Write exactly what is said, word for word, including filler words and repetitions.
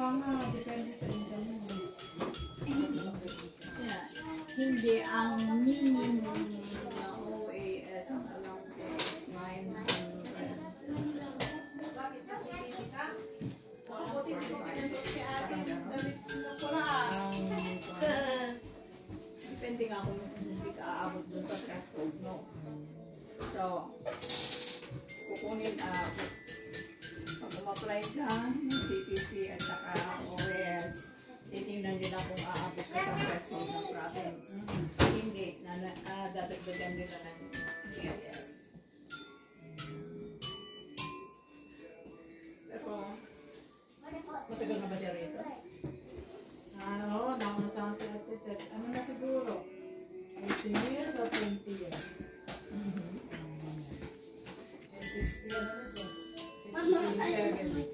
nga, depende sa income mo. Yeah. Hindi ang minimum na O A S ang alam ko is nine hundred. Depende nga kung hindi ka aabot dun sa threshold, no? So, kukunin, ah, pag umapply ka ng C P P at saka O A S, titingnan nila kung aabot ka sa threshold ng province. Hindi, na, na, uh, dadagdagan nila ng G I S. Pero, matagal na ba siya rito? Ano, nakamasama sa Ate Chats. Ano na siguro? eighteen years or twenty years? Mm-hmm. Eh, sixty ano na siya? sixty-seven.